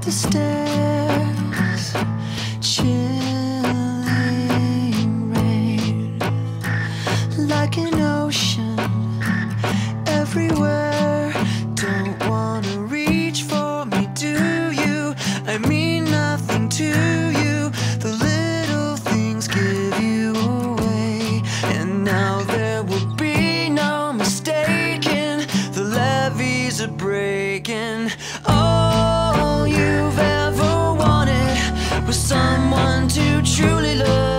the stairs, chilling rain, like an ocean everywhere. Don't wanna reach for me, do you? I mean nothing to you. The little things give you away, and now there will be no mistaking. The levees are breaking. All you've ever wanted was someone to truly love.